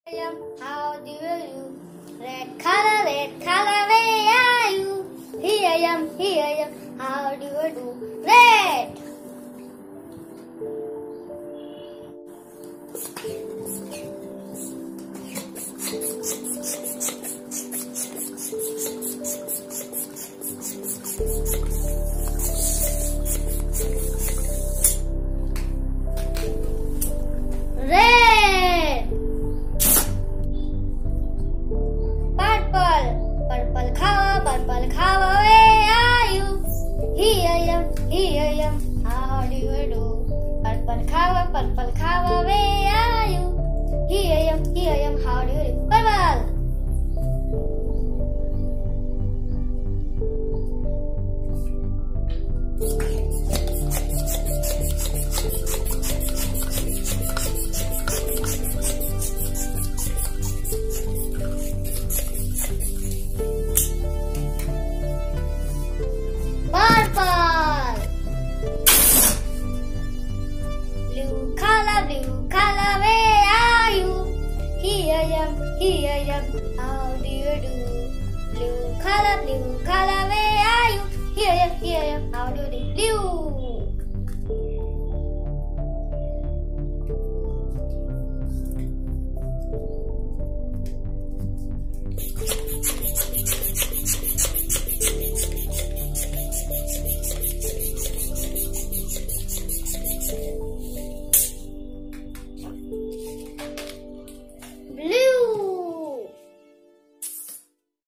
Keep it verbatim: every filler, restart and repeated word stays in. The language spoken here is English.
How do you do? Red color, red color, where are you? Here I am, here I am. How do you do? Red. Red. Purple, purple cow, purple cow, where are you? Here I am, here I am. How do you do? Purple cow, purple cow, where are you? Here I am, here I am. How do you do? Purple. Blue color, blue color, where are you? Here I am, here I am. How do you do? Blue color, blue color, where are you? Here I am, here I am. How do you do? Blue.